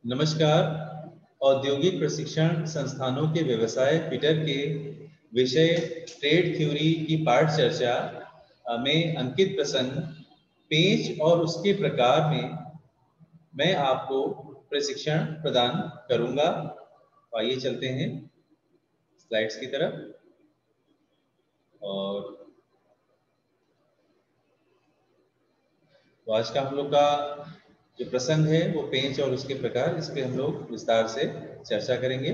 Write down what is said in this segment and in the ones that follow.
नमस्कार। औद्योगिक प्रशिक्षण संस्थानों के व्यवसाय फिटर के विषय ट्रेड थ्योरी की पाठ चर्चा में अंकित प्रसन्न पेंच और उसके प्रकार में मैं आपको प्रशिक्षण प्रदान करूंगा। आइए चलते हैं स्लाइड्स की तरफ। और तो आज का हम लोग का जो प्रसंग है वो पेंच और उसके प्रकार, इस पे हम लोग विस्तार से चर्चा करेंगे।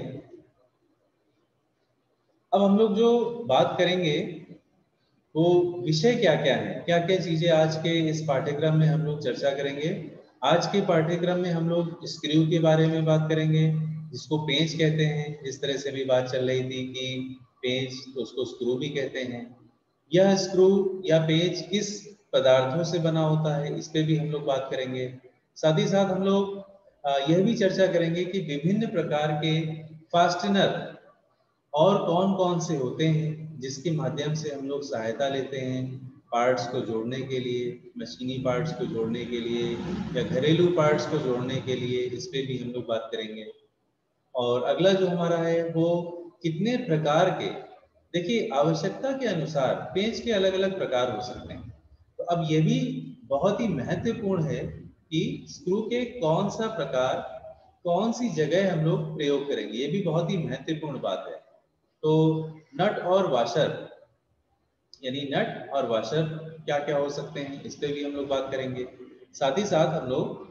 अब हम लोग जो बात करेंगे वो विषय क्या क्या है, क्या क्या चीजें आज के इस पाठ्यक्रम में हम लोग चर्चा करेंगे। आज के पाठ्यक्रम में हम लोग स्क्रू के बारे में बात करेंगे, जिसको पेंच कहते हैं। जिस तरह से भी बात चल रही थी कि पेंच तो उसको स्क्रू भी कहते हैं। यह स्क्रू या पेंच किस पदार्थों से बना होता है, इस पे भी हम लोग बात करेंगे। साथ ही साथ हम लोग यह भी चर्चा करेंगे कि विभिन्न प्रकार के फास्टनर और कौन कौन से होते हैं जिसके माध्यम से हम लोग सहायता लेते हैं पार्ट्स को जोड़ने के लिए, मशीनी पार्ट्स को जोड़ने के लिए या घरेलू पार्ट्स को जोड़ने के लिए। इस पे भी हम लोग बात करेंगे। और अगला जो हमारा है वो कितने प्रकार के, देखिए आवश्यकता के अनुसार पेंच के अलग अलग प्रकार हो सकते हैं। तो अब ये भी बहुत ही महत्वपूर्ण है कि स्क्रू के कौन सा प्रकार कौन सी जगह हम लोग प्रयोग करेंगे, ये भी बहुत ही महत्वपूर्ण बात है। तो नट और वाशर, यानी नट और वाशर क्या क्या हो सकते हैं, इस पे भी हम लोग बात करेंगे। साथ ही साथ हम लोग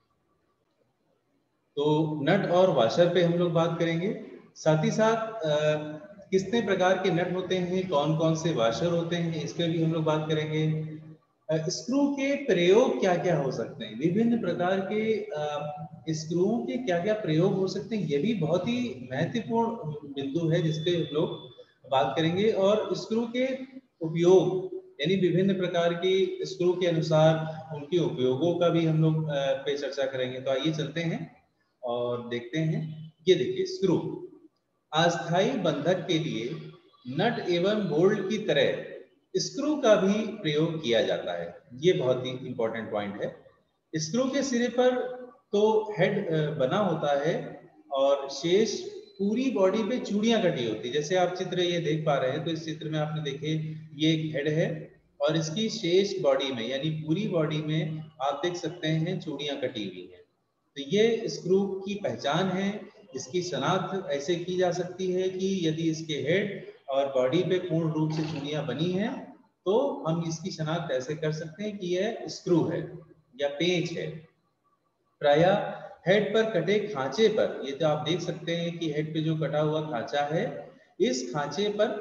तो नट और वाशर पे हम लोग बात करेंगे। साथ ही साथ कितने प्रकार के नट होते हैं, कौन कौन से वाशर होते हैं, इस पे भी हम लोग बात करेंगे। स्क्रू के प्रयोग क्या क्या हो सकते हैं, विभिन्न प्रकार के स्क्रूओं के क्या क्या प्रयोग हो सकते हैं, ये भी बहुत ही महत्वपूर्ण बिंदु है जिसपे हम लोग बात करेंगे। और स्क्रू के उपयोग, यानी विभिन्न प्रकार की स्क्रू के अनुसार उनके उपयोगों का भी हम लोग पे चर्चा करेंगे। तो आइए चलते हैं और देखते हैं। ये देखिए स्क्रू अस्थायी बंधक के लिए नट एवं बोल्ट की तरह स्क्रू का भी प्रयोग किया जाता है। ये बहुत ही इंपॉर्टेंट पॉइंट है। स्क्रू के सिरे पर तो हेड बना होता है और शेष पूरी बॉडी पे चूड़ियां कटी होती है। जैसे आप चित्र ये देख पा रहे हैं, तो इस चित्र में आपने देखे ये एक हेड है और इसकी शेष बॉडी में यानी पूरी बॉडी में आप देख सकते हैं चूड़ियां कटी हुई हैं। तो ये स्क्रू की पहचान है। इसकी शनाख्त ऐसे की जा सकती है कि यदि इसके हेड और बॉडी पे पूर्ण रूप से चूड़ियां बनी हैं तो हम इसकी शनाख्त ऐसे कर सकते हैं कि यह स्क्रू है या पेंच है। प्रायः हेड पर कटे खांचे पर, ये तो आप देख सकते हैं कि हेड पे जो कटा हुआ खांचा है, इस खांचे पर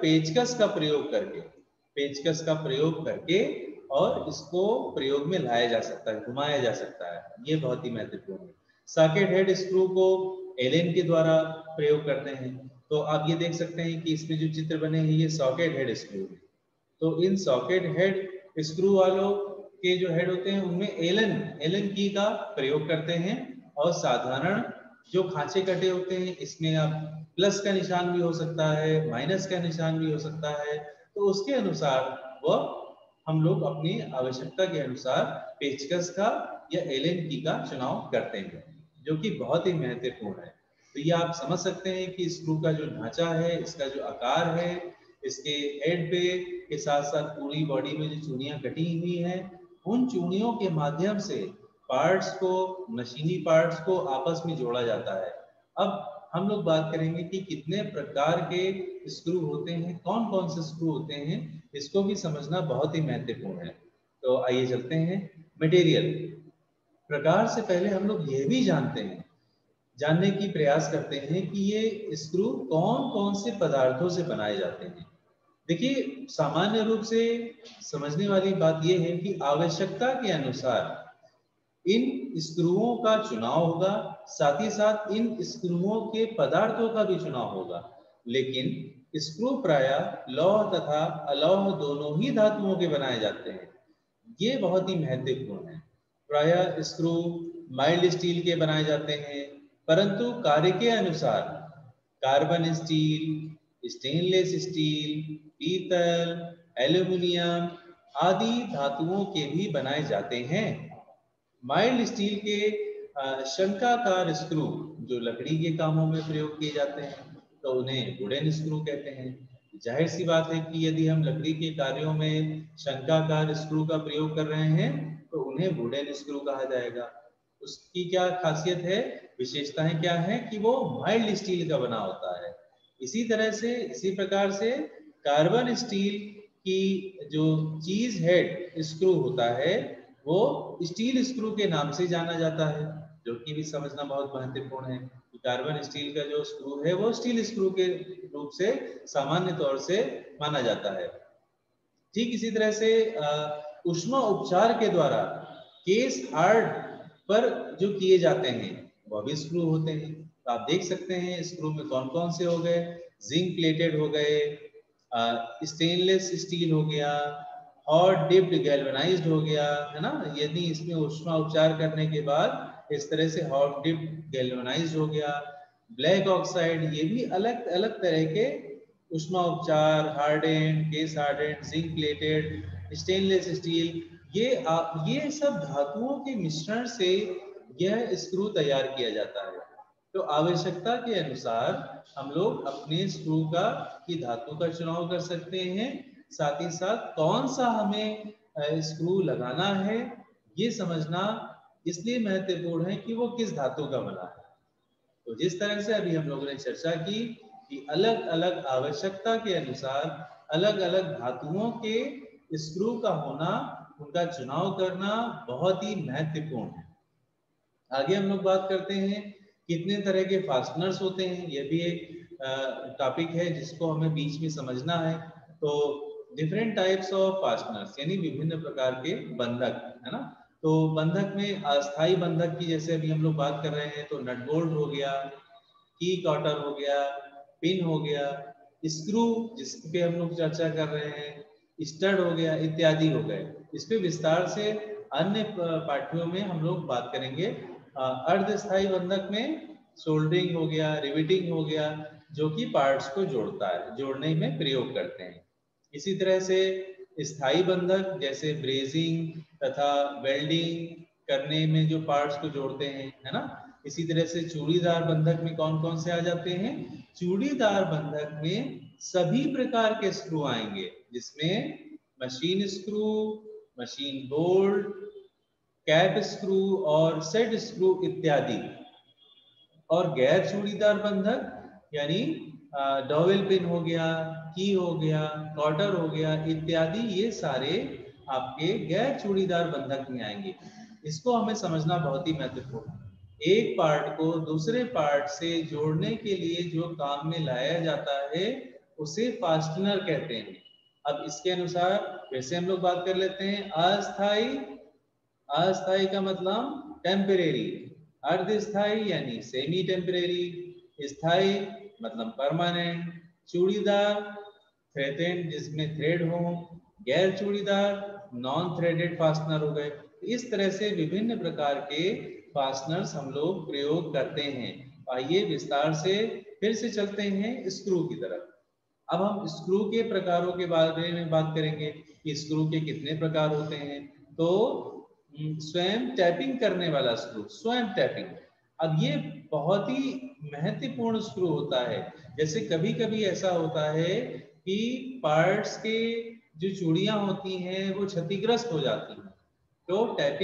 पेचकस का प्रयोग करके और इसको प्रयोग में लाया जा सकता है, घुमाया जा सकता है। ये बहुत ही महत्वपूर्ण है। सॉकेट हेड स्क्रू को एलेन के द्वारा प्रयोग करते हैं। तो आप ये देख सकते हैं कि इसमें जो चित्र बने हैं ये सॉकेट हेड स्क्रू है। तो इन सॉकेट हेड स्क्रू वालों के जो हेड होते हैं उनमें एलन की का प्रयोग करते हैं। और साधारण जो खांचे कटे होते हैं इसमें अब प्लस का निशान भी हो सकता है, माइनस का निशान भी हो सकता है। तो उसके अनुसार वह हम लोग अपनी आवश्यकता के अनुसार पेचकस का या एलन की का चुनाव करते हैं, जो कि बहुत ही महत्वपूर्ण है। तो ये आप समझ सकते हैं कि स्क्रू का जो ढांचा है, इसका जो आकार है, इसके हेड पे के साथ साथ पूरी बॉडी में जो चूड़ियां कटी हुई हैं, उन चूड़ियों के माध्यम से पार्ट्स को, मशीनी पार्ट्स को आपस में जोड़ा जाता है। अब हम लोग बात करेंगे कि कितने प्रकार के स्क्रू होते हैं, कौन कौन से स्क्रू होते हैं, इसको भी समझना बहुत ही महत्वपूर्ण है। तो आइए चलते हैं। मटेरियल प्रकार से पहले हम लोग ये भी जानने की प्रयास करते हैं कि ये स्क्रू कौन कौन से पदार्थों से बनाए जाते हैं। देखिए सामान्य रूप से समझने वाली बात यह है कि आवश्यकता के अनुसार इन स्क्रूओं का चुनाव होगा, साथ ही साथ इन स्क्रूओं के पदार्थों का भी चुनाव होगा। लेकिन स्क्रू प्रायः लौह तथा अलौह दोनों ही धातुओं के बनाए जाते हैं। ये बहुत ही महत्वपूर्ण है। प्रायः स्क्रू माइल्ड स्टील के बनाए जाते हैं, परंतु कार्य के अनुसार कार्बन स्टील, स्टेनलेस स्टील, पीतल, एल्यूमिनियम आदि धातुओं के भी बनाए जाते हैं। माइल्ड स्टील के शंकाकार स्क्रू जो लकड़ी के कामों में प्रयोग किए जाते हैं तो उन्हें वुडन स्क्रू कहते हैं। जाहिर सी बात है कि यदि हम लकड़ी के कार्यों में शंकाकार स्क्रू का प्रयोग कर रहे हैं तो उन्हें वुडन स्क्रू कहा जाएगा। उसकी क्या खासियत है, विशेषताएं क्या है कि वो माइल्ड स्टील का बना होता है। इसी तरह से इसी प्रकार से कार्बन स्टील की जो चीज हेड स्क्रू होता है वो स्टील स्क्रू के नाम से जाना जाता है, जो कि भी समझना बहुत महत्वपूर्ण है कि कार्बन स्टील का जो स्क्रू है वो स्टील स्क्रू के रूप से सामान्य तौर से माना जाता है। ठीक इसी तरह से ऊष्मा उपचार के द्वारा केस हार्ड पर जो किए जाते हैं वह भी स्क्रू होते हैं। तो आप देख सकते हैं स्क्रू में कौन कौन से हो गए, जिंक प्लेटेड हो गए, स्टेनलेस स्टील हो गया, हॉट डिप्ड गैल्वेनाइज्ड हो गया, है ना। यदि इसमें ऊष्मा उपचार करने के बाद इस तरह से हॉट डिप्ड गैल्वेनाइज्ड हो गया, ब्लैक ऑक्साइड, ये भी अलग अलग तरह के ऊष्मा उपचार, hardened, case hardened, zinc plated, stainless steel, ये सब धातुओं के मिश्रण से यह स्क्रू तैयार किया जाता है। तो आवश्यकता के अनुसार हम लोग अपने स्क्रू की धातु का चुनाव कर सकते हैं, साथ ही साथ कौन सा हमें स्क्रू लगाना है ये समझना इसलिए महत्वपूर्ण है कि वो किस धातु का बना है। तो जिस तरह से अभी हम लोगों ने चर्चा की कि अलग अलग आवश्यकता के अनुसार अलग अलग धातुओं के स्क्रू का होना, उनका चुनाव करना बहुत ही महत्वपूर्ण है। आगे हम लोग बात करते हैं कितने तरह के फास्टनर्स होते हैं। यह भी एक टॉपिक है जिसको हमें बीच में समझना है। तो डिफरेंट टाइप्स ऑफ फास्टनर्स यानी विभिन्न प्रकार के बंधक, है ना। तो बंधक में अस्थाई बंधक की जैसे अभी हम लोग बात कर रहे हैं तो नट बोल्ट हो गया, की कॉटर हो गया, पिन हो गया, स्क्रू जिस पे हम लोग चर्चा कर रहे हैं, स्टड हो गया, इत्यादि हो गए। इस पे विस्तार से अन्य पाठ्यों में हम लोग बात करेंगे। अर्धस्थाई बंधक में सोल्डरिंग हो गया, रिवेटिंग हो गया, जो कि पार्ट्स को जोड़ता है, जोड़ने में प्रयोग करते हैं। इसी तरह से स्थायी बंधक जैसे ब्रेजिंग तथा वेल्डिंग करने में जो पार्ट्स को जोड़ते हैं, है ना। इसी तरह से चूड़ीदार बंधक में कौन कौन से आ जाते हैं, चूड़ीदार बंधक में सभी प्रकार के स्क्रू आएंगे, जिसमें machine screw, machine bolt, cap screw और सेट स्क्रू इत्यादि। और गैर चूड़ीदार बंधक यानी डॉवेल पिन हो गया, की हो गया, कॉटर हो गया इत्यादि, ये सारे आपके गैर चूड़ीदार बंधक में आएंगे। इसको हमें समझना बहुत ही महत्वपूर्ण है। एक पार्ट को दूसरे पार्ट से जोड़ने के लिए जो काम में लाया जाता है उसे फास्टनर कहते हैं। अब इसके अनुसार फिर से हम लोग बात कर लेते हैं। अस्थाई, अस्थाई का मतलब टेम्परेरी, अर्धस्थाई यानी सेमी टेम्परेरी, स्थाई मतलब परमानेंट, चूड़ीदार थ्रेडेड जिसमें थ्रेड हो, गैर चूड़ीदार नॉन थ्रेडेड फास्टनर हो गए। इस तरह से विभिन्न प्रकार के फास्टनर्स हम लोग प्रयोग करते हैं। आइए विस्तार से फिर से चलते हैं स्क्रू की तरफ। अब हम स्क्रू के प्रकारों के बारे में बात करेंगे कि स्क्रू के कितने प्रकार होते हैं। तो स्वयं टैपिंग करने वाला स्क्रू, स्वयं टैपिंग, अब ये बहुत ही महत्वपूर्ण स्क्रू होता है। जैसे कभी कभी ऐसा होता है कि पार्ट्स के जो चूड़ियां होती हैं वो क्षतिग्रस्त हो जाती हैं, तो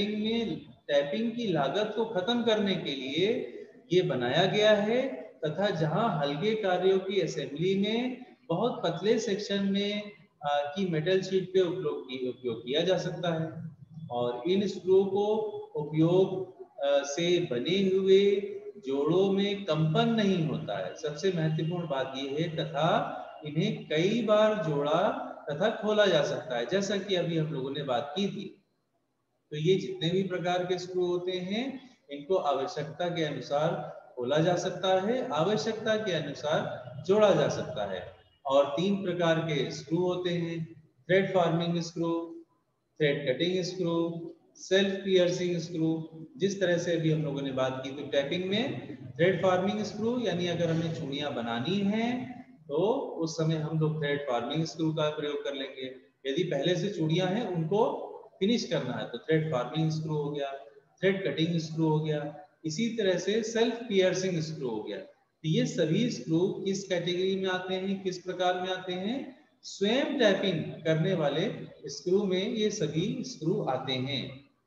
टैपिंग की लागत को खत्म करने के लिए ये बनाया गया है, तथा जहां हल्के कार्यों की असेंबली में बहुत पतले सेक्शन में की मेटल शीट पे उपयोग किया जा सकता है। और इन स्क्रू को उपयोग से बने हुए जोड़ों में कंपन नहीं होता है, सबसे महत्वपूर्ण बात यह है, तथा इन्हें कई बार जोड़ा तथा खोला जा सकता है, जैसा कि अभी हम लोगों ने बात की थी। तो ये जितने भी प्रकार के स्क्रू होते हैं इनको आवश्यकता के अनुसार खोला जा सकता है, आवश्यकता के अनुसार जोड़ा जा सकता है। और 3 प्रकार के स्क्रू होते हैं, thread forming screw, thread cutting screw, self piercing screw. जिस तरह से अभी हम लोगों ने बात की, तो टैपिंग में थ्रेड फॉर्मिंग स्क्रू यानी अगर हमें चूड़ियां बनानी है तो उस समय हम लोग थ्रेड फॉर्मिंग स्क्रू का प्रयोग कर लेंगे। यदि पहले से चूड़ियां हैं उनको फिनिश करना है तो थ्रेड फॉर्मिंग स्क्रू हो गया, थ्रेड कटिंग स्क्रू हो गया। इसी तरह से सेल्फ पियर्सिंग स्क्रू हो गया। तो ये सभी स्क्रू किस कैटेगरी में आते हैं, किस प्रकार में आते हैं? स्वयं टैपिंग करने वाले स्क्रू में ये सभी स्क्रू आते हैं।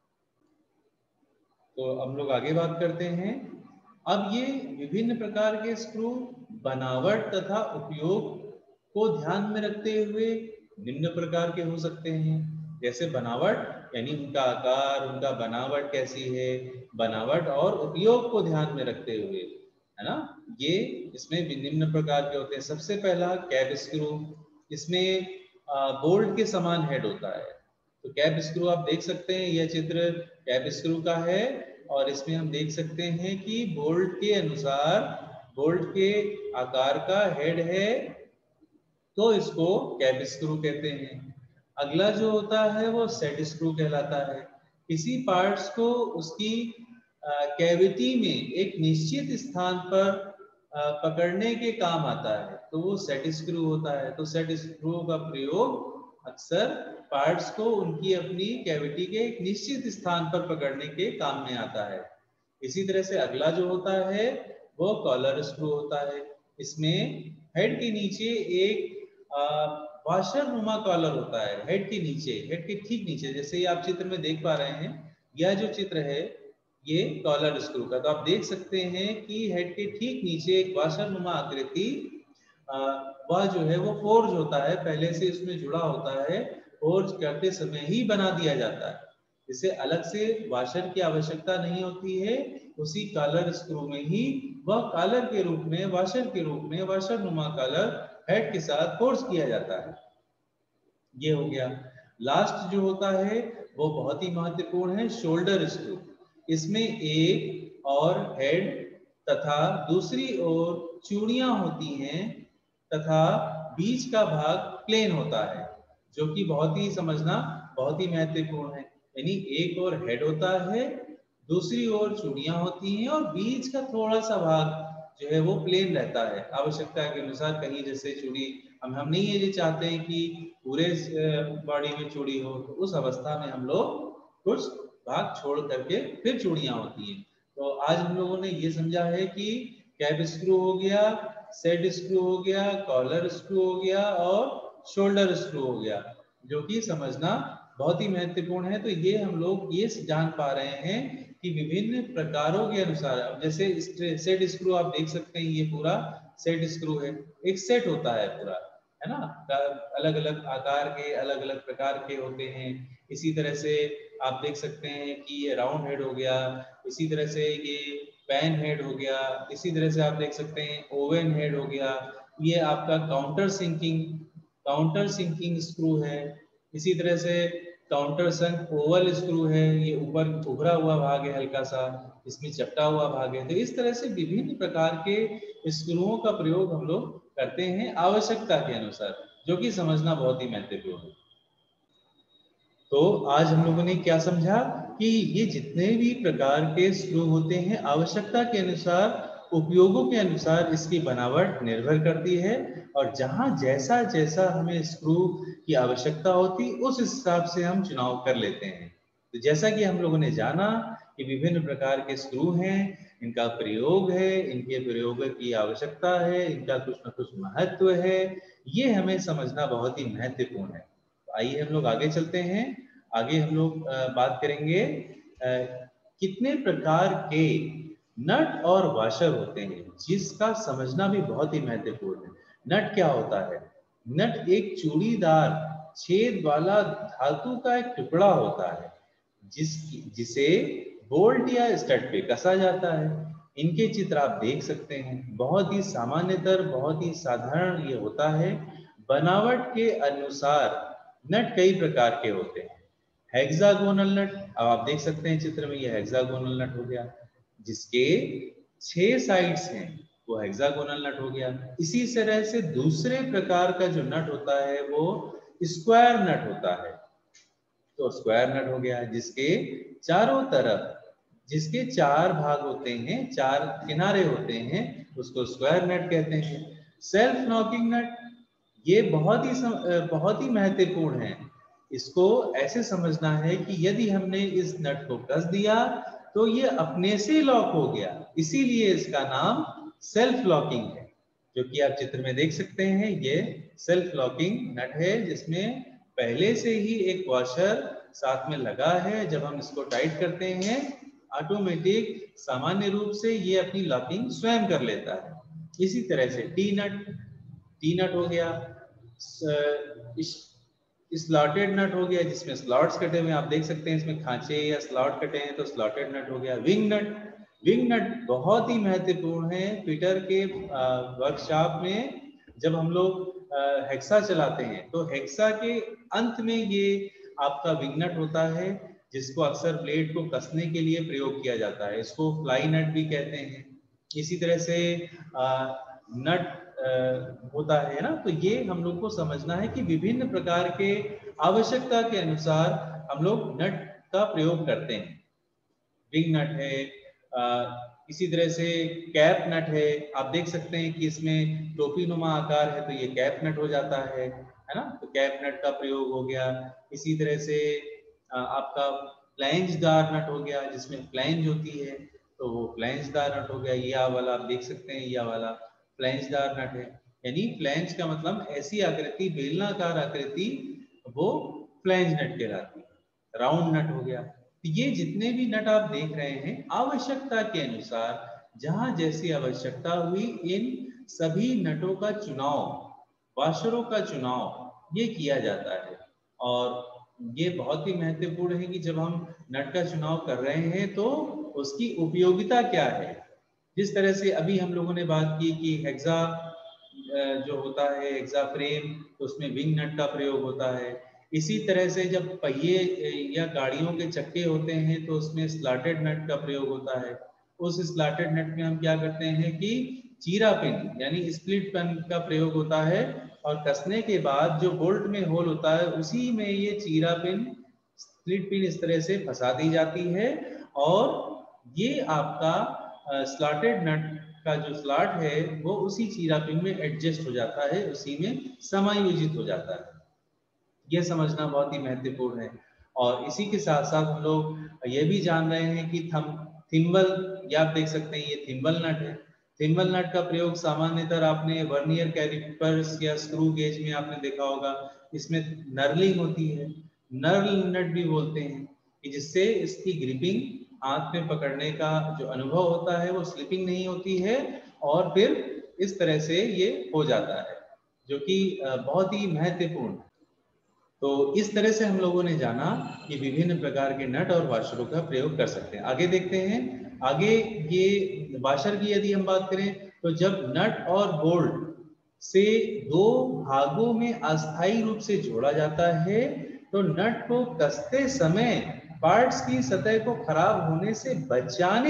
तो हम लोग आगे बात करते हैं। अब ये विभिन्न प्रकार के स्क्रू बनावट तथा उपयोग को ध्यान में रखते हुए निम्न प्रकार के हो सकते हैं। जैसे बनावट यानी उनका आकार, उनका बनावट कैसी है, बनावट और उपयोग को ध्यान में रखते हुए, है ना, ये इसमें निम्न प्रकार के होते हैं। सबसे पहला कैप स्क्रू, इसमें बोल्ट के समान हेड होता है। तो कैप स्क्रू आप देख सकते हैं, यह चित्र कैप स्क्रू का है और इसमें हम देख सकते हैं कि बोल्ट के अनुसार बोल्ट के आकार का हेड है, तो इसको कैप स्क्रू कहते हैं। अगला जो होता है वो सेट स्क्रू कहलाता है। किसी पार्ट्स को उसकी कैविटी में एक निश्चित स्थान पर पकड़ने के काम आता है, तो वो सेट स्क्रू होता है। तो सेट स्क्रू का प्रयोग अक्सर पार्ट्स को उनकी अपनी कैविटी के एक निश्चित स्थान पर पकड़ने के काम में आता है। इसी तरह से अगला जो होता है वो कॉलर स्क्रू होता है। इसमें हेड के नीचे एक वाशर नुमा कॉलर होता है। हेड के नीचे, हेड के ठीक नीचे, जैसे आप चित्र में देख पा रहे हैं, यह जो चित्र है ये कॉलर स्क्रू का। तो आप देख सकते हैं कि हेड के ठीक नीचे एक वाशर नुमा आकृति, वह जो है वो फोर्ज होता है, पहले से इसमें जुड़ा होता है, फोर्ज करते समय ही बना दिया जाता है। इसे अलग से वाशर की आवश्यकता नहीं होती है। उसी कॉलर स्क्रू में ही वह कॉलर के रूप में, वाशर के रूप में, वाशर नुमा कॉलर हेड के साथ फोर्स किया जाता है। ये हो गया। लास्ट जो होता है वो बहुत ही महत्वपूर्ण है, शोल्डर स्क्रू। इसमें एक और हेड तथा दूसरी ओर चूड़ियां होती हैं तथा बीच का भाग प्लेन होता है, जो कि बहुत ही समझना बहुत ही महत्वपूर्ण है। यानी एक और हेड होता है, दूसरी ओर चूड़ियां होती हैं और बीच का थोड़ा सा भाग जो है वो प्लेन रहता है। आवश्यकता के अनुसार कहीं जैसे चूड़ी, हम नहीं ये चाहते हैं कि पूरे बॉडी में चूड़ी हो, तो उस अवस्था में हम लोग कुछ भाग छोड़ करके फिर चूड़ियां होती हैं। तो आज हम लोगों ने ये समझा है कि कैप स्क्रू हो गया, सेट स्क्रू हो गया, कॉलर स्क्रू हो गया और शोल्डर स्क्रू हो गया, जो कि समझना बहुत ही महत्वपूर्ण है। तो ये हम लोग ये जान पा रहे हैं कि विभिन्न प्रकारों के अनुसार, जैसे सेट स्क्रू आप देख सकते हैं, ये पूरा सेट स्क्रू है, एक सेट होता है पूरा, है ना, अलग अलग आकार के, अलग अलग प्रकार के होते हैं। इसी तरह से आप देख सकते हैं कि ये राउंड हेड हो गया, इसी तरह से ये पैन हेड हो गया, इसी तरह से आप देख सकते हैं ओवन हेड हो गया, ये आपका काउंटर सिंकिंग स्क्रू है। इसी तरह से काउंटर संक ओवल स्क्रू है, ये ऊपर उभरा हुआ भाग है हल्का सा, इसमें चपटा हुआ भाग है। तो इस तरह से विभिन्न प्रकार के स्क्रूओं का प्रयोग हम लोग करते हैं आवश्यकता के अनुसार, जो कि समझना बहुत ही महत्वपूर्ण है। तो आज हम लोगों ने क्या समझा कि ये जितने भी प्रकार के स्क्रू होते हैं, आवश्यकता के अनुसार, उपयोगों के अनुसार इसकी बनावट निर्भर करती है, और जहां जैसा जैसा हमें स्क्रू की आवश्यकता होती उस हिसाब से हम चुनाव कर लेते हैं। तो जैसा कि हम लोगों ने जाना कि विभिन्न प्रकार के स्क्रू हैं, इनका प्रयोग है, इनके प्रयोग की आवश्यकता है, इनका कुछ न कुछ महत्व है, ये हमें समझना बहुत ही महत्वपूर्ण है। तो आइए हम लोग आगे चलते हैं। आगे हम लोग बात करेंगे कितने प्रकार के नट और वाशर होते हैं, जिसका समझना भी बहुत ही महत्वपूर्ण है। नट क्या होता है? नट एक चूड़ीदार छेद वाला धातु का एक टुकड़ा होता है, जिसे बोल्ट या स्टड पे कसा जाता है। इनके चित्र आप देख सकते हैं, बहुत ही सामान्यतर, बहुत ही साधारण ये होता है। बनावट के अनुसार नट कई प्रकार के होते हैं। हेक्सागोनल नट, अब आप देख सकते हैं चित्र में, ये हेक्सागोनल नट हो गया, जिसके 6 साइड्स हैं, वो हेक्सागोनल नट हो गया। इसी तरह से दूसरे प्रकार का जो नट होता है वो स्क्वायर नट होता है। तो स्क्वायर नट हो गया, जिसके चारों तरफ, जिसके 4 भाग होते हैं, 4 किनारे होते हैं, उसको स्क्वायर नट कहते हैं। सेल्फ नॉकिंग नट, ये बहुत ही महत्वपूर्ण है। इसको ऐसे समझना है कि यदि हमने इस नट को कस दिया तो ये अपने से लॉक हो गया, इसीलिए इसका नाम सेल्फ लॉकिंग है, जो कि आप चित्र में देख सकते हैं। ये सेल्फ लॉकिंग नट है जिसमें पहले से ही एक वॉशर साथ में लगा है। जब हम इसको टाइट करते हैं ऑटोमेटिक सामान्य रूप से ये अपनी लॉकिंग स्वयं कर लेता है। इसी तरह से टी नट हो गया, स्लॉटेड नट हो गया जिसमें स्लॉट्स कटे हुए आप देख सकते हैं, इसमें खांचे या स्लॉट कटे हैं तो स्लॉटेड नट हो गया। विंग नट बहुत ही महत्वपूर्ण है। पीटर के वर्कशॉप में जब हम लोग हेक्सा चलाते हैं तो हेक्सा के अंत में ये आपका विंग नट होता है, जिसको अक्सर ब्लेड को कसने के लिए प्रयोग किया जाता है। इसको फ्लाई नट भी कहते हैं। इसी तरह से नट होता है ना, तो ये हम लोग को समझना है कि विभिन्न प्रकार के आवश्यकता के अनुसार हम लोग नट का प्रयोग करते हैं। विंग नट है, इसी तरह से कैप नट है। आप देख सकते हैं कि इसमें टोपी नुमा आकार है तो ये कैप नट हो जाता है ना, तो कैप नट का प्रयोग हो गया। इसी तरह से आपका फ्लैंजदार नट हो गया जिसमें फ्लैंज होती है तो वो फ्लैंजदार नट हो गया। ये वाला आप देख सकते हैं, ये वाला फ्लैंजदार नट है, यानी फ्लैंज का मतलब ऐसी आकृति, बेलनाकार आकृति, वो फ्लैंज नट कहलाती है। राउंड नट हो गया। ये जितने भी नट आप देख रहे हैं आवश्यकता के अनुसार जहां जैसी आवश्यकता हुई इन सभी नटों का चुनाव, वाशरों का चुनाव ये किया जाता है। और ये बहुत ही महत्वपूर्ण है कि जब हम नट का चुनाव कर रहे हैं तो उसकी उपयोगिता क्या है। जिस तरह से अभी हम लोगों ने बात की कि हेक्सा जो होता है, हेक्सा फ्रेम, तो उसमें विंग नट का प्रयोग होता है। इसी तरह से जब पहिए या गाड़ियों के चक्के होते हैं तो उसमें स्लॉटेड नट का प्रयोग होता है। उस स्लॉटेड नट में हम क्या करते हैं कि चीरा पिन यानी स्प्लिट पिन का प्रयोग होता है, और कसने के बाद जो बोल्ट में होल होता है उसी में ये चीरा पिन, स्प्लिट पिन इस तरह से फंसा दी जाती है, और ये आपका स्लॉटेड नट का जो स्लॉट है वो उसी चीरा पिन में एडजस्ट हो जाता है, उसी में समायोजित हो जाता है। यह समझना बहुत ही महत्वपूर्ण है। और इसी के साथ साथ हम लोग ये भी जान रहे हैं कि थिम्बल, या आप देख सकते हैं ये थिम्बल नट है। थिम्बल नट का प्रयोग सामान्यतः आपने वर्नियर कैलिपर्स या स्क्रू गेज में आपने देखा होगा, इसमें नर्लिंग होती है, नर्ल नट भी बोलते हैं, कि जिससे इसकी ग्रिपिंग, हाथ में पकड़ने का जो अनुभव होता है वो स्लिपिंग नहीं होती है, और फिर इस तरह से ये हो जाता है, जो कि बहुत ही महत्वपूर्ण है। तो इस तरह से हम लोगों ने जाना कि विभिन्न प्रकार के नट और वाशरों का प्रयोग कर सकते हैं। आगे देखते हैं। आगे ये वाशर की यदि हम बात करें तो जब नट और बोल्ट से दो भागों में अस्थायी रूप से जोड़ा जाता है तो नट को कसते समय पार्ट्स की सतह को खराब होने से बचाने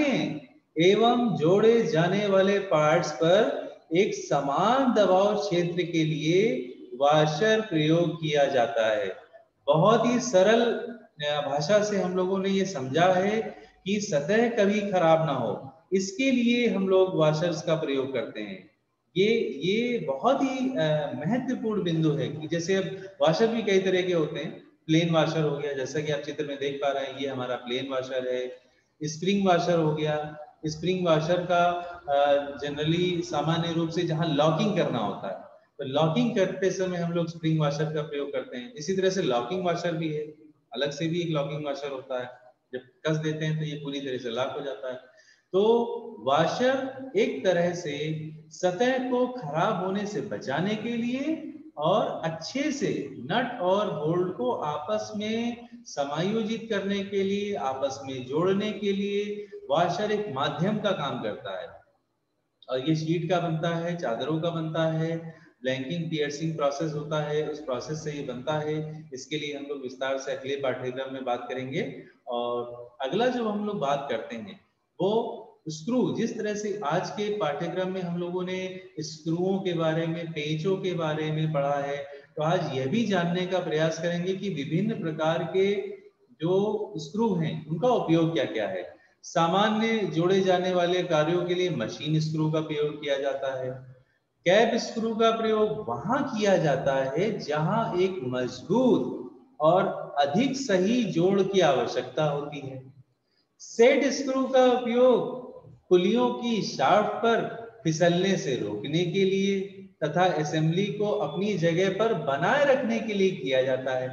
एवं जोड़े जाने वाले पार्ट्स पर एक समान दबाव क्षेत्र के लिए वाशर प्रयोग किया जाता है। बहुत ही सरल भाषा से हम लोगों ने ये समझा है कि सतह कभी खराब ना हो, इसके लिए हम लोग वाशर्स का प्रयोग करते हैं। ये बहुत ही महत्वपूर्ण बिंदु है कि जैसे अब वाशर भी कई तरह के होते हैं। प्लेन वाशर हो गया, जैसा कि आप चित्र में देख पा रहे हैं, ये हमारा प्लेन वाशर है। स्प्रिंग वाशर हो गया। स्प्रिंग वाशर का जनरली सामान्य रूप से जहां लॉकिंग करना होता है तो लॉकिंग करते समय हम लोग स्प्रिंग वाशर का प्रयोग करते हैं। इसी तरह से लॉकिंग वाशर भी है, अलग से भी एक लॉकिंग वाशर होता है, जब कस देते हैं तो ये पूरी तरह से लॉक हो जाता है। तो वाशर एक तरह से सतह को खराब होने से बचाने के लिए और अच्छे से नट और बोल्ट को आपस में समायोजित करने के लिए, आपस में जोड़ने के लिए वाशर एक माध्यम का काम करता है। और ये शीट का बनता है, चादरों का बनता है, ब्लैंकिंग पियर्सिंग प्रोसेस होता है, उस प्रोसेस से ये बनता है। इसके लिए हम लोग विस्तार से अगले पाठ्यक्रम में बात करेंगे। और अगला जो हम लोग बात करते हैं वो स्क्रू। जिस तरह से आज के पाठ्यक्रम में हम लोगों ने स्क्रूओं के बारे में, पेंचों के बारे में पढ़ा है, तो आज यह भी जानने का प्रयास करेंगे कि विभिन्न प्रकार के जो स्क्रू हैं उनका उपयोग क्या क्या है। सामान्य जोड़े जाने वाले कार्यों के लिए मशीन स्क्रू का प्रयोग किया जाता है। कैप स्क्रू का प्रयोग वहां किया जाता है जहां एक मजबूत और अधिक सही जोड़ की आवश्यकता होती है। सेट स्क्रू का उपयोग पुलियों की शाफ्ट पर फिसलने से रोकने के लिए तथा असेंबली को अपनी जगह पर बनाए रखने के लिए किया जाता है।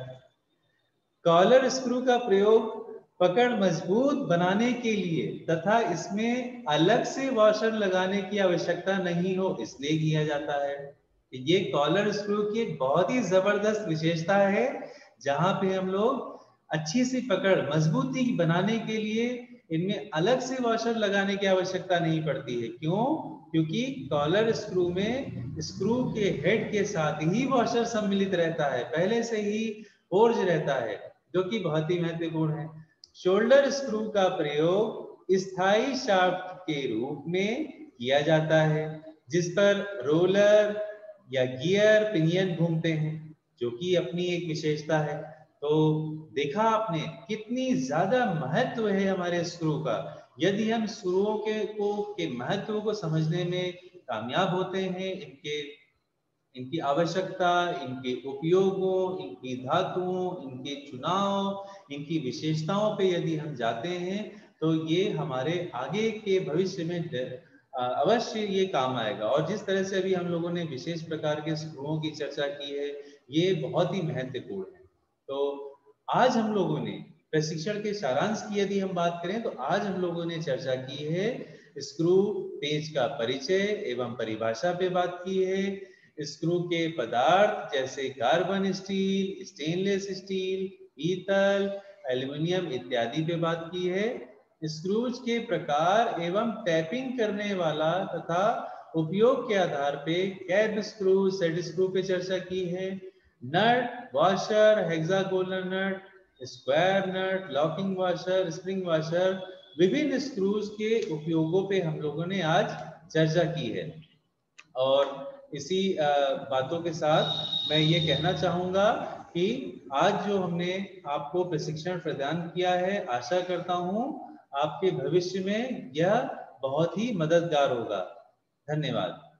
कॉलर स्क्रू का प्रयोग पकड़ मजबूत बनाने के लिए तथा इसमें अलग से वॉशर लगाने की आवश्यकता नहीं हो इसलिए किया जाता है। ये कॉलर स्क्रू की एक बहुत ही जबरदस्त विशेषता है, जहां पे हम लोग अच्छी सी पकड़ मजबूती बनाने के लिए इनमें अलग से वॉशर लगाने की आवश्यकता नहीं पड़ती है। क्यों? क्योंकि कॉलर स्क्रू में स्क्रू के हेड के साथ ही वॉशर सम्मिलित रहता है, पहले से ही फोर्ज रहता है, जो कि बहुत ही महत्वपूर्ण है। शोल्डर स्क्रू का प्रयोग स्थायी शाफ्ट के रूप में किया जाता है, जिस पर रोलर या गियर पिनियन घूमते हैं, जो कि अपनी एक विशेषता है। तो देखा आपने कितनी ज्यादा महत्व है हमारे स्क्रू का। यदि हम स्क्रूओं के महत्व को समझने में कामयाब होते हैं, इनकी आवश्यकता, इनके उपयोगों, इनकी धातुओं, इनके चुनाव, इनकी विशेषताओं पे यदि हम जाते हैं, तो ये हमारे आगे के भविष्य में अवश्य ये काम आएगा। और जिस तरह से अभी हम लोगों ने विशेष प्रकार के स्क्रूओं की चर्चा की है, ये बहुत ही महत्वपूर्ण है। तो आज हम लोगों ने प्रशिक्षण के सारांश की यदि हम बात करें, तो आज हम लोगों ने चर्चा की है स्क्रू पेच का परिचय एवं परिभाषा पे बात की है। स्क्रू के पदार्थ जैसे कार्बन स्टील, स्टेनलेस स्टील, पीतल, एल्युमिनियम इत्यादि पे बात की है। स्क्रूज के प्रकार एवं टैपिंग करने वाला तथा उपयोग के आधार पे कैप स्क्रू, सेट स्क्रू पे चर्चा की है। Nut, washer, hexagonal nut, square nut, locking washer, spring washer, विभिन्न स्क्रूज के उपयोगों पे हम लोगों ने आज चर्चा की है। और इसी बातों के साथ मैं ये कहना चाहूँगा कि आज जो हमने आपको प्रशिक्षण प्रदान किया है, आशा करता हूँ आपके भविष्य में यह बहुत ही मददगार होगा। धन्यवाद।